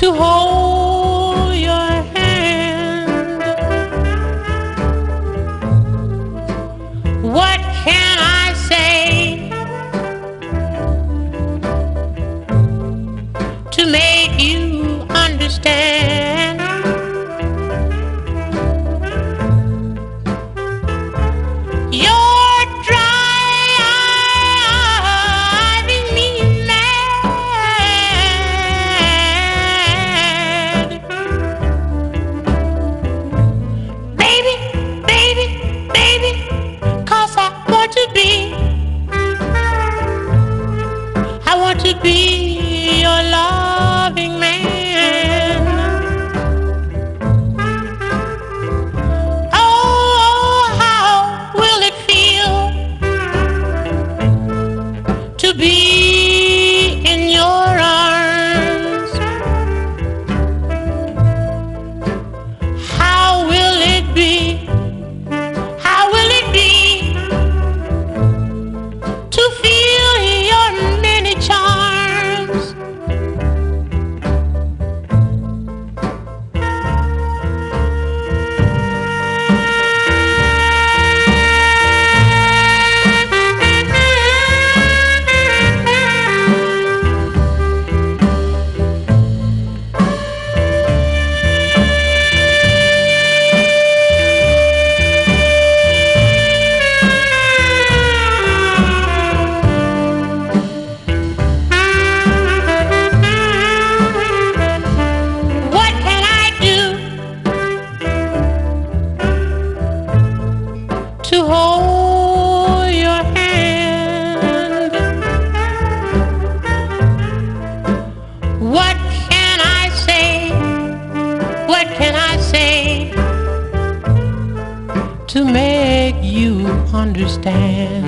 to hold your hand. What can I say to make you understand? You're driving me mad. Baby, baby, baby, 'cause I want to be your loving man. Oh, how will it feel to be in your arms? How will it be? How will it be to feel your many charms? What can I do to hold your hand? What can I say? What can I say to make you understand?